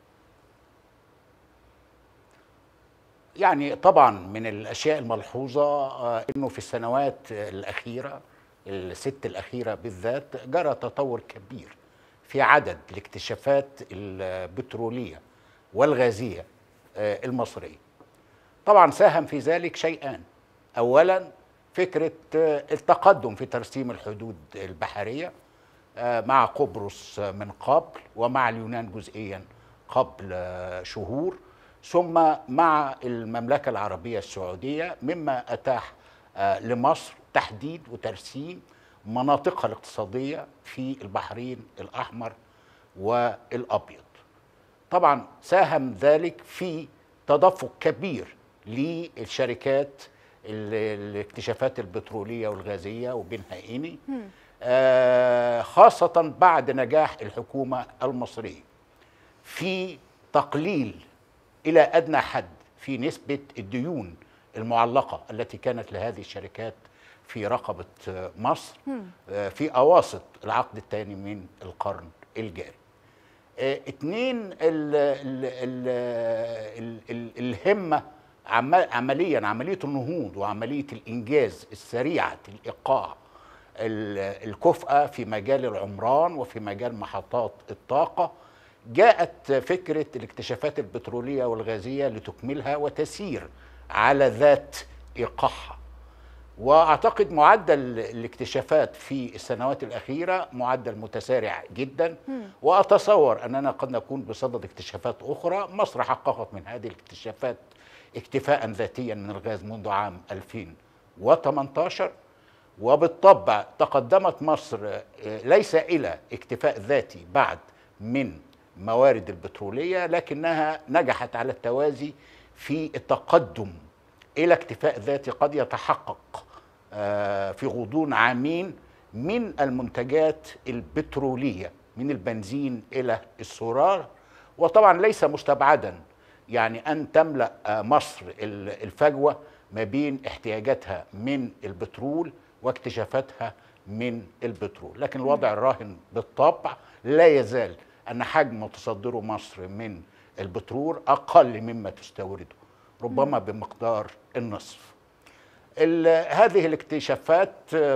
يعني طبعا من الأشياء الملحوظة أنه في السنوات الأخيرة الست الأخيرة بالذات جرى تطور كبير في عدد الاكتشافات البترولية والغازية المصرية. طبعا ساهم في ذلك شيئان: أولا فكرة التقدم في ترسيم الحدود البحرية مع قبرص من قبل، ومع اليونان جزئيا قبل شهور، ثم مع المملكة العربية السعودية، مما أتاح لمصر تحديد وترسيم مناطقها الاقتصادية في البحرين الأحمر والأبيض. طبعا ساهم ذلك في تدفق كبير للشركات الاكتشافات البترولية والغازية وبينها إيني، خاصة بعد نجاح الحكومة المصرية في تقليل إلى أدنى حد في نسبة الديون المعلقة التي كانت لهذه الشركات في رقبة مصر في أواسط العقد الثاني من القرن الجاري. اثنين، ال ال ال ال ال الهمة عمليا عملية النهوض وعملية الإنجاز السريعة الإيقاع الكفءة في مجال العمران وفي مجال محطات الطاقة. جاءت فكرة الاكتشافات البترولية والغازية لتكملها وتسير على ذات إيقاعها. وأعتقد معدل الاكتشافات في السنوات الأخيرة معدل متسارع جدا، وأتصور أننا قد نكون بصدد اكتشافات أخرى. مصر حققت من هذه الاكتشافات اكتفاء ذاتيا من الغاز منذ عام ألفين وثمانية عشر، وبالطبع تقدمت مصر ليس إلى اكتفاء ذاتي بعد من موارد البترولية، لكنها نجحت على التوازي في التقدم إلى اكتفاء ذاتي قد يتحقق في غضون عامين من المنتجات البترولية، من البنزين إلى السولار. وطبعا ليس مستبعدا يعني أن تملأ مصر الفجوة ما بين احتياجاتها من البترول واكتشافاتها من البترول. لكن الوضع الراهن بالطبع لا يزال أن حجم تصدره مصر من البترول أقل مما تستورده، ربما بمقدار النصف. هذه الاكتشافات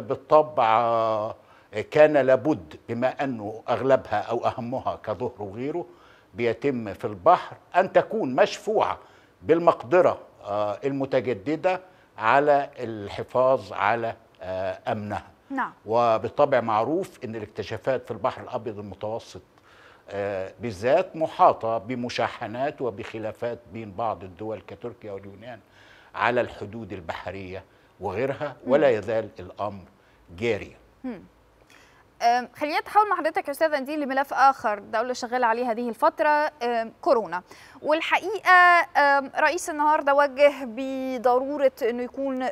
بالطبع كان لابد، بما أنه أغلبها أو أهمها كظهر وغيره بيتم في البحر، أن تكون مشفوعة بالمقدرة المتجددة على الحفاظ على أمنها. نعم. وبالطبع معروف أن الاكتشافات في البحر الأبيض المتوسط بالذات محاطة بمشاحنات وبخلافات بين بعض الدول كتركيا واليونان على الحدود البحرية وغيرها، ولا يزال الأمر جاريا. خلينا نتحول مع حضرتك يا استاذ أنديل لملف اخر الدوله شغاله عليه هذه الفتره، كورونا. والحقيقه رئيس النهارده وجه بضروره انه يكون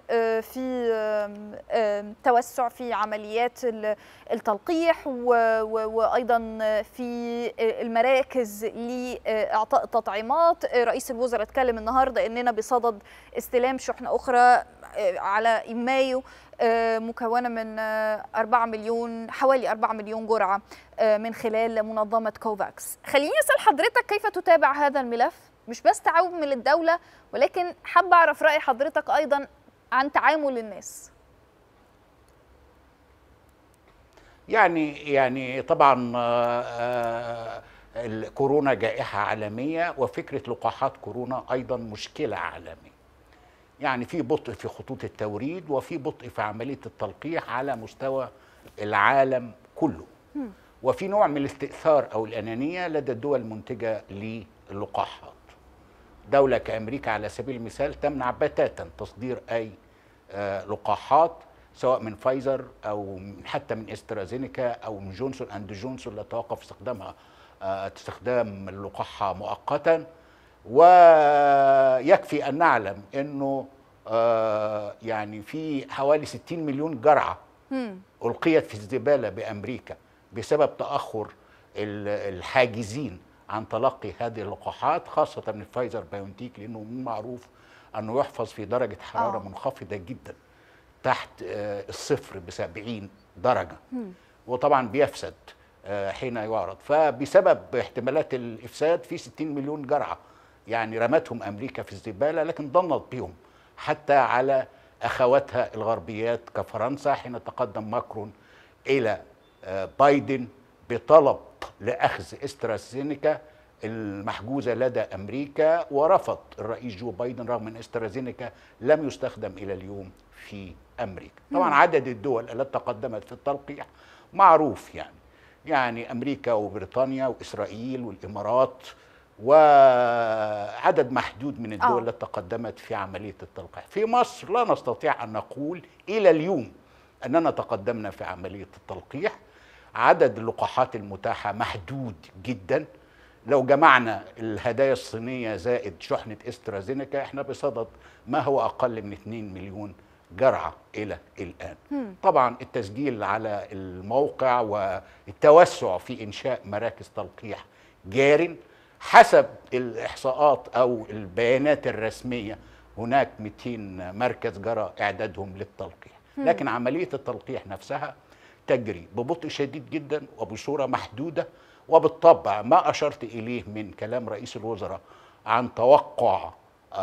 في توسع في عمليات التلقيح، وايضا في المراكز لاعطاء التطعيمات. رئيس الوزراء اتكلم النهارده اننا بصدد استلام شحنه اخرى على مايو مكونة من أربعة مليون حوالي أربعة مليون جرعة من خلال منظمة كوفاكس. خليني أسأل حضرتك كيف تتابع هذا الملف؟ مش بس تعاون من الدولة، ولكن حابة أعرف رأي حضرتك أيضا عن تعامل الناس. يعني يعني طبعا الكورونا جائحة عالمية، وفكرة لقاحات كورونا أيضا مشكلة عالمية. يعني في بطء في خطوط التوريد وفي بطء في عملية التلقيح على مستوى العالم كله. وفي نوع من الاستئثار أو الأنانية لدى الدول المنتجة للقاحات. دولة كأمريكا على سبيل المثال تمنع بتاتا تصدير أي آه لقاحات سواء من فايزر أو من حتى من استرازينيكا أو من جونسون أند جونسون لا توقف استخدامها آه استخدام اللقاحة مؤقتا. ويكفي أن نعلم أنه آه يعني في حوالي ستين مليون جرعة ألقيت في الزبالة بأمريكا بسبب تأخر الحاجزين عن تلقي هذه اللقاحات، خاصة من فايزر بايونتيك، لأنه من معروف أنه يحفظ في درجة حرارة أوه. منخفضة جدا تحت الصفر بسبعين درجة، وطبعا بيفسد حين يعرض. فبسبب احتمالات الإفساد في ستين مليون جرعة يعني رمتهم أمريكا في الزبالة، لكن ضنت بهم حتى على أخواتها الغربيات كفرنسا حين تقدم ماكرون إلى بايدن بطلب لأخذ استرازينيكا المحجوزة لدى أمريكا، ورفض الرئيس جو بايدن رغم أن استرازينيكا لم يستخدم إلى اليوم في أمريكا. طبعا عدد الدول التي تقدمت في التلقيح معروف، يعني يعني أمريكا وبريطانيا وإسرائيل والإمارات وعدد محدود من الدول التي تقدمت في عملية التلقيح. في مصر لا نستطيع أن نقول إلى اليوم أننا تقدمنا في عملية التلقيح. عدد اللقاحات المتاحة محدود جدا. لو جمعنا الهدايا الصينية زائد شحنة استرازينيكا احنا بصدد ما هو أقل من اثنين مليون جرعة إلى الآن. هم. طبعا التسجيل على الموقع والتوسع في إنشاء مراكز تلقيح جار. حسب الإحصاءات أو البيانات الرسمية هناك مئتين مركز جرى إعدادهم للتلقيح، لكن عملية التلقيح نفسها تجري ببطء شديد جدا وبصورة محدودة. وبالطبع ما أشرت إليه من كلام رئيس الوزراء عن توقع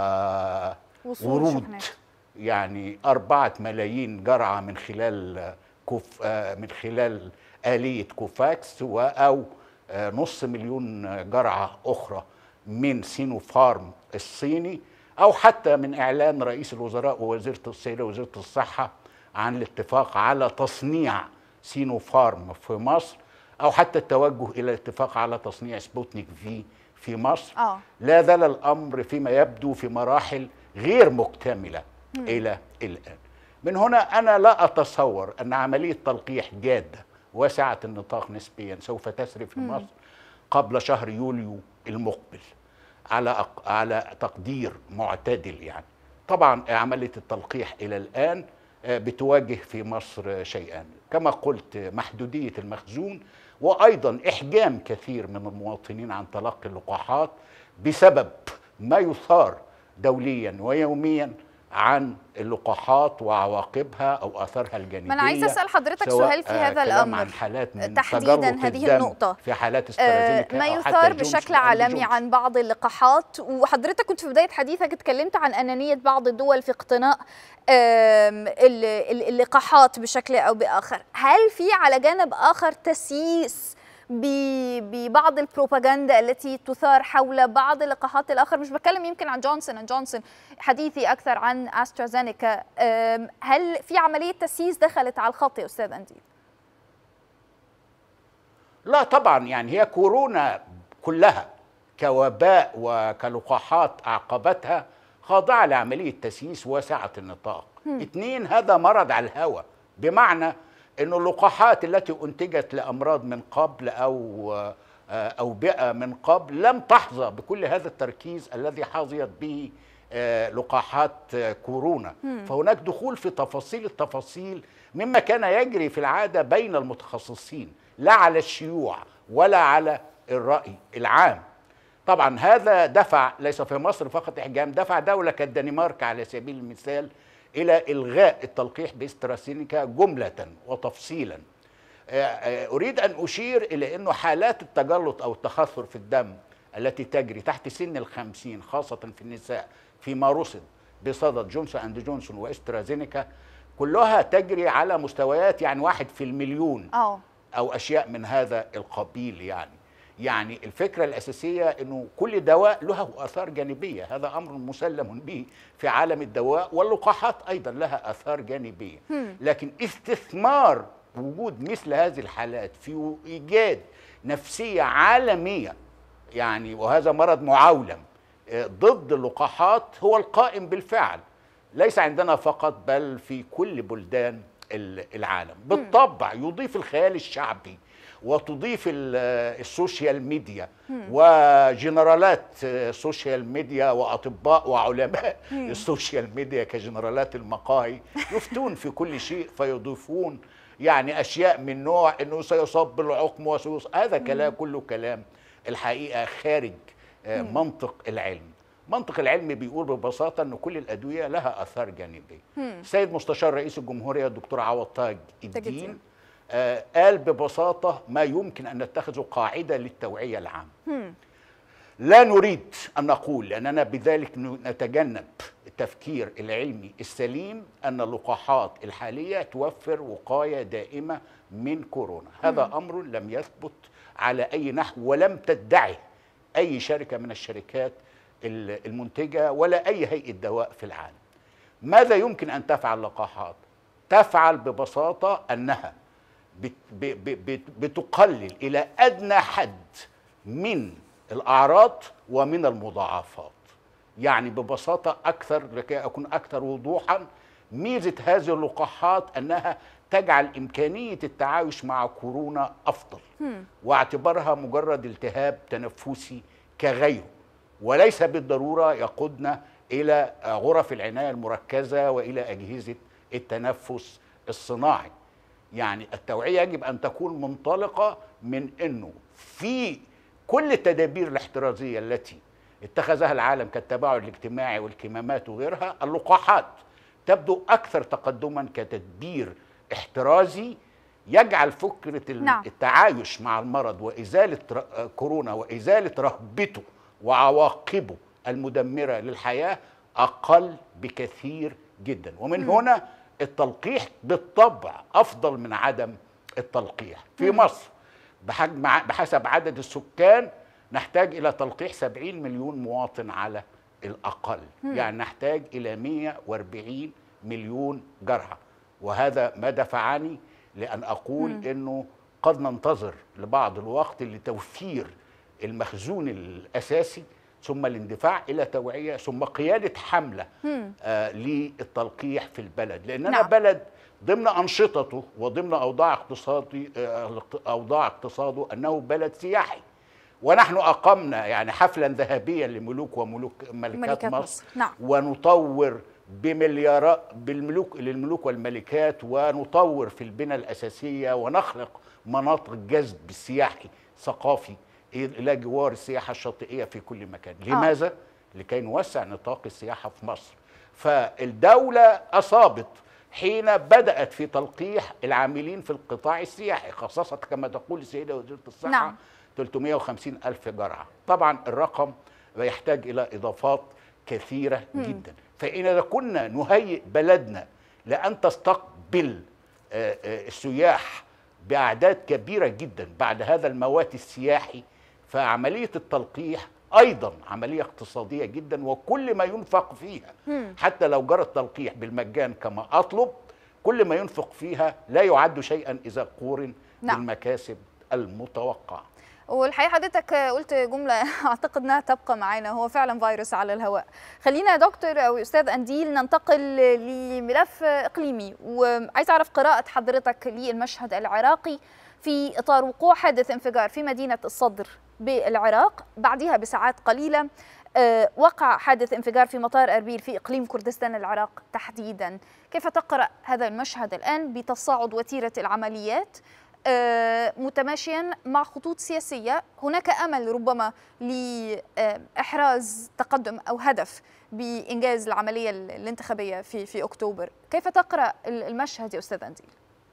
آه ورود شحنات. يعني أربعة ملايين جرعة من خلال كوف آه من خلال آلية كوفاكس أو آه نص مليون جرعة أخرى من سينوفارم الصيني، أو حتى من إعلان رئيس الوزراء ووزيرة السيدة وزيرة الصحة عن الاتفاق على تصنيع سينوفارم في مصر، أو حتى التوجه إلى الاتفاق على تصنيع سبوتنيك في في مصر. أوه. لا زال الأمر فيما يبدو في مراحل غير مكتملة مم. إلى الآن. من هنا أنا لا أتصور أن عملية تلقيح جادة واسعة النطاق نسبيا سوف تسري في مم. مصر قبل شهر يوليو المقبل على على تقدير معتدل. يعني طبعا عملية التلقيح إلى الآن بتواجه في مصر شيئان، كما قلت محدودية المخزون، وأيضا إحجام كثير من المواطنين عن تلقي اللقاحات بسبب ما يثار دوليا ويوميا عن اللقاحات وعواقبها أو آثارها الجانبية. ما أنا عايزة أسأل حضرتك سؤال في هذا الأمر عن حالات من تحديدا هذه النقطة في حالات استرازينيكا آه ما يثار بشكل عالمي عن بعض اللقاحات، وحضرتك كنت في بداية حديثك اتكلمت عن أنانية بعض الدول في اقتناء اللقاحات بشكل أو بآخر. هل في على جانب آخر تسييس ببعض البروباغندا التي تثار حول بعض اللقاحات الآخر؟ مش بتكلم يمكن عن جونسون اند جونسون، حديثي أكثر عن أسترازينيكا. هل في عملية تسييس دخلت على الخط يا أستاذ أنديل؟ لا طبعا، يعني هي كورونا كلها كوباء وكلقاحات أعقبتها خاضعة لعملية تسييس واسعة النطاق. م. اثنين، هذا مرض على الهوى، بمعنى أن اللقاحات التي أنتجت لأمراض من قبل أو أوبئة من قبل لم تحظى بكل هذا التركيز الذي حظيت به لقاحات كورونا. م. فهناك دخول في تفاصيل التفاصيل مما كان يجري في العادة بين المتخصصين، لا على الشيوع ولا على الرأي العام. طبعا هذا دفع ليس في مصر فقط إحجام، دفع دولة كالدنمارك على سبيل المثال إلى إلغاء التلقيح باسترازينيكا جملة وتفصيلا. أريد أن أشير إلى أنه حالات التجلط أو التخثر في الدم التي تجري تحت سن الخمسين خاصة في النساء فيما رصد بصدد جونسون أند جونسون واسترازينيكا كلها تجري على مستويات يعني واحد في المليون أو, أو أشياء من هذا القبيل. يعني يعني الفكرة الأساسية أنه كل دواء له آثار جانبية، هذا أمر مسلم به في عالم الدواء، واللقاحات أيضا لها آثار جانبية. لكن استثمار وجود مثل هذه الحالات في إيجاد نفسية عالمية، يعني وهذا مرض معولم ضد اللقاحات، هو القائم بالفعل ليس عندنا فقط بل في كل بلدان العالم. بالطبع يضيف الخيال الشعبي وتضيف السوشيال ميديا وجنرالات السوشيال ميديا وأطباء وعلماء السوشيال ميديا كجنرالات المقاهي يفتون في كل شيء، فيضيفون يعني أشياء من نوع أنه سيصاب بالعقم وسيصاب. هذا كلام كله كلام الحقيقة خارج منطق العلم. منطق العلم بيقول ببساطة أن كل الأدوية لها آثار جانبية. السيد مستشار رئيس الجمهورية الدكتور عوض تاج الدين آه قال ببساطة ما يمكن أن نتخذه قاعدة للتوعية العامة. لا نريد أن نقول لأننا بذلك نتجنب التفكير العلمي السليم أن اللقاحات الحالية توفر وقاية دائمة من كورونا. هذا أمر لم يثبت على أي نحو، ولم تدعي أي شركة من الشركات المنتجة ولا أي هيئة دواء في العالم. ماذا يمكن أن تفعل اللقاحات؟ تفعل ببساطة أنها بتقلل إلى أدنى حد من الأعراض ومن المضاعفات. يعني ببساطة أكثر، لكي أكون أكثر وضوحا، ميزة هذه اللقاحات أنها تجعل إمكانية التعايش مع كورونا أفضل، واعتبارها مجرد التهاب تنفسي كغيره، وليس بالضرورة يقودنا إلى غرف العناية المركزة وإلى أجهزة التنفس الصناعي. يعني التوعية يجب أن تكون منطلقة من أنه في كل التدابير الاحترازية التي اتخذها العالم كالتباعد الاجتماعي والكمامات وغيرها، اللقاحات تبدو أكثر تقدما كتدبير احترازي يجعل فكرة نعم. التعايش مع المرض وإزالة كورونا وإزالة رهبته وعواقبه المدمرة للحياة أقل بكثير جدا. ومن م. هنا التلقيح بالطبع أفضل من عدم التلقيح. في م. مصر بحجم بحسب عدد السكان نحتاج إلى تلقيح سبعين مليون مواطن على الأقل، م. يعني نحتاج إلى مئة وأربعين مليون جرعة. وهذا ما دفعني لأن أقول م. أنه قد ننتظر لبعض الوقت لتوفير المخزون الأساسي، ثم الاندفاع إلى توعية، ثم قيادة حملة آه للتلقيح في البلد، لأننا نعم. بلد ضمن أنشطته وضمن أوضاع اقتصادي آه أوضاع اقتصاده أنه بلد سياحي. ونحن أقمنا يعني حفلا ذهبيا لملوك وملوك ملكات مصر, مصر. نعم. ونطور بمليارات بالملوك للملوك والملكات، ونطور في البنى الأساسية ونخلق مناطق جذب سياحي ثقافي إلى جوار السياحة الشاطئية في كل مكان. لماذا؟ آه. لكي نوسع نطاق السياحة في مصر. فالدولة أصابت حين بدأت في تلقيح العاملين في القطاع السياحي، خصصت كما تقول السيدة وزيرة الصحة نعم. ثلاثمئة وخمسين ألف جرعة. طبعا الرقم يحتاج إلى إضافات كثيرة م. جدا. فإذا كنا نهيئ بلدنا لأن تستقبل السياح بأعداد كبيرة جدا بعد هذا الموات السياحي، فعملية التلقيح أيضا عملية اقتصادية جدا، وكل ما ينفق فيها حتى لو جرى التلقيح بالمجان كما أطلب، كل ما ينفق فيها لا يعد شيئا إذا قورن نعم. بالمكاسب المتوقعة. والحقيقه حضرتك قلت جمله اعتقد انها تبقى معانا، هو فعلا فيروس على الهواء. خلينا يا دكتور او استاذ انديل ننتقل لملف اقليمي، وعايز اعرف قراءه حضرتك للمشهد العراقي في اطار وقوع حادث انفجار في مدينه الصدر بالعراق. بعدها بساعات قليله وقع حادث انفجار في مطار أربيل في اقليم كردستان العراق تحديدا. كيف تقرا هذا المشهد الان بتصاعد وتيره العمليات متماشيا مع خطوط سياسية؟ هناك أمل ربما لإحراز تقدم أو هدف بإنجاز العملية الانتخابية في في أكتوبر. كيف تقرأ المشهد يا أستاذ أنديل؟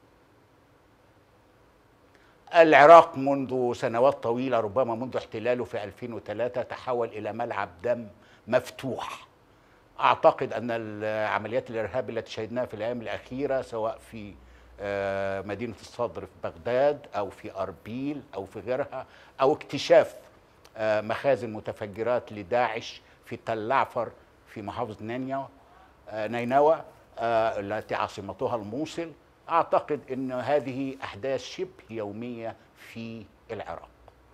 العراق منذ سنوات طويلة، ربما منذ احتلاله في ألفين وثلاثة، تحول إلى ملعب دم مفتوح. أعتقد أن العمليات الإرهابية التي شهدناها في الأيام الأخيرة سواء في مدينة الصدر في بغداد أو في أربيل أو في غيرها، أو اكتشاف مخازن متفجرات لداعش في تل عفر في محافظة نينوى نينوى التي عاصمتها الموصل. أعتقد أن هذه أحداث شبه يومية في العراق.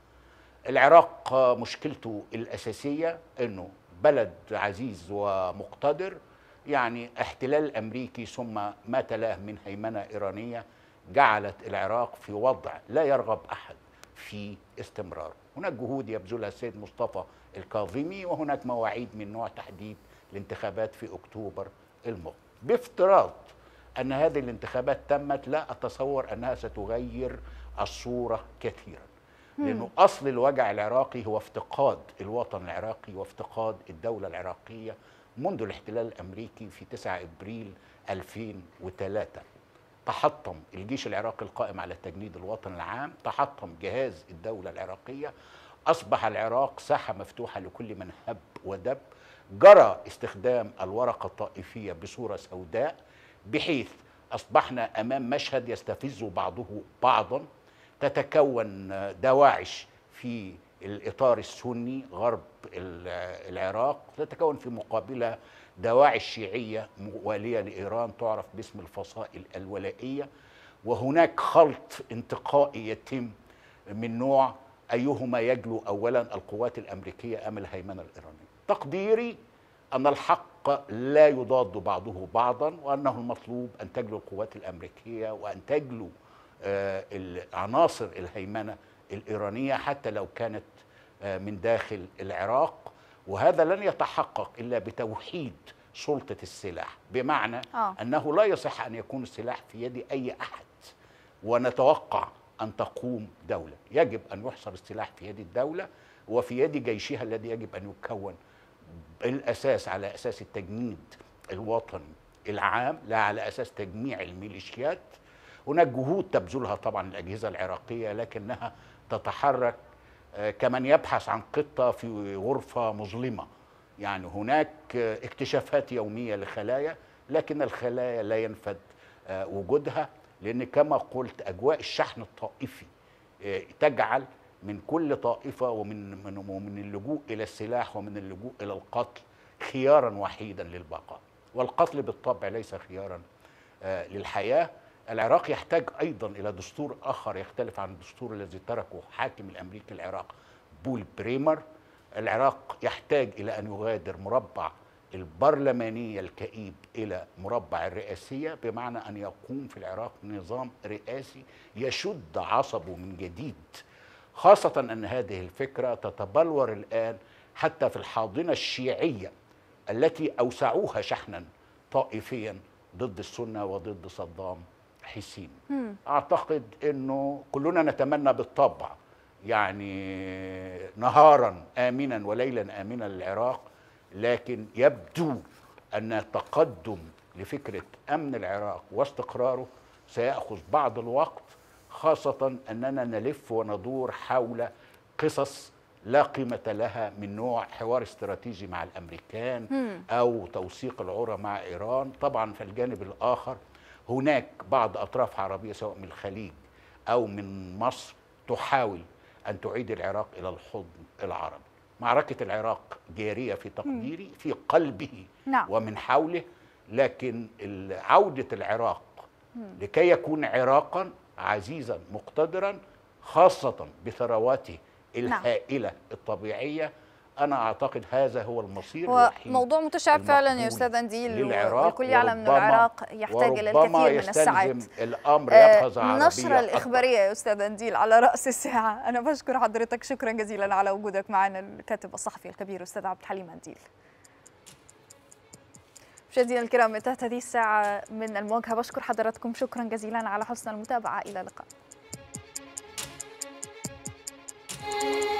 العراق مشكلته الأساسية أنه بلد عزيز ومقتدر، يعني احتلال الأمريكي ثم ما تلاه من هيمنة إيرانية جعلت العراق في وضع لا يرغب أحد في استمراره. هناك جهود يبذلها السيد مصطفى الكاظمي، وهناك مواعيد من نوع تحديد الانتخابات في أكتوبر المقبل. بافتراض أن هذه الانتخابات تمت، لا أتصور أنها ستغير الصورة كثيرا، لأنه أصل الوجع العراقي هو افتقاد الوطن العراقي وافتقاد الدولة العراقية منذ الاحتلال الأمريكي في تسعة أبريل ألفين وثلاثة. تحطم الجيش العراقي القائم على تجنيد الوطن العام، تحطم جهاز الدولة العراقية، أصبح العراق ساحة مفتوحة لكل من هب ودب. جرى استخدام الورقة الطائفية بصورة سوداء، بحيث أصبحنا أمام مشهد يستفز بعضه بعضا. تتكون دواعش في الإطار السني غرب العراق، تتكون في مقابلها دواعش شيعية موالية لإيران تعرف باسم الفصائل الولائية، وهناك خلط انتقائي يتم من نوع أيهما يجلو أولا، القوات الأمريكية أم الهيمنة الإيرانية. تقديري أن الحق لا يضاد بعضه بعضا، وأنه المطلوب أن تجلو القوات الأمريكية وأن تجلو آه عناصر الهيمنة الإيرانية حتى لو كانت آه من داخل العراق. وهذا لن يتحقق إلا بتوحيد سلطة السلاح، بمعنى آه. أنه لا يصح أن يكون السلاح في يد أي أحد ونتوقع أن تقوم دولة. يجب أن يحصر السلاح في يد الدولة وفي يد جيشها الذي يجب أن يكون بالأساس على أساس التجنيد الوطني العام، لا على أساس تجميع الميليشيات. هناك جهود تبذلها طبعا الأجهزة العراقية، لكنها تتحرك كمن يبحث عن قطة في غرفة مظلمة. يعني هناك اكتشافات يومية لخلايا، لكن الخلايا لا ينفد وجودها، لأن كما قلت أجواء الشحن الطائفي تجعل من كل طائفة ومن من ومن اللجوء إلى السلاح ومن اللجوء إلى القتل خيارا وحيدا للبقاء، والقتل بالطبع ليس خيارا للحياة. العراق يحتاج أيضا إلى دستور آخر يختلف عن الدستور الذي تركه حاكم الأمريكي العراق بول بريمر. العراق يحتاج إلى أن يغادر مربع البرلمانية الكئيب إلى مربع الرئاسية، بمعنى أن يقوم في العراق نظام رئاسي يشد عصبه من جديد، خاصة أن هذه الفكرة تتبلور الآن حتى في الحاضنة الشيعية التي أوسعوها شحنا طائفيا ضد السنة وضد صدام حسين. مم. أعتقد أنه كلنا نتمنى بالطبع يعني نهارا آمنا وليلا آمنا للعراق، لكن يبدو أن التقدم لفكرة أمن العراق واستقراره سيأخذ بعض الوقت، خاصة أننا نلف وندور حول قصص لا قيمة لها من نوع حوار استراتيجي مع الأمريكان مم. أو توثيق العرى مع إيران. طبعا في الجانب الآخر هناك بعض أطراف عربية سواء من الخليج أو من مصر تحاول أن تعيد العراق إلى الحضن العربي. معركة العراق جارية في تقديري مم. في قلبه نعم. ومن حوله، لكن عودة العراق مم. لكي يكون عراقا عزيزا مقتدرا خاصة بثرواته الهائلة نعم. الطبيعية، أنا أعتقد هذا هو المصير هو الوحيد. موضوع متشعب فعلا يا أستاذ أنديل، والكل يعلم أن العراق يحتاج إلى الكثير من الساعات. الأمر يبحث عن النشرة الإخبارية يا أستاذ أنديل على رأس الساعة. أنا بشكر حضرتك شكرا جزيلا على وجودك معنا، الكاتب الصحفي الكبير أستاذ عبد الحليم أنديل. مشاهدينا الكرام، انتهت هذه الساعة من المواجهة، بشكر حضراتكم شكرا جزيلا على حسن المتابعة، إلى اللقاء.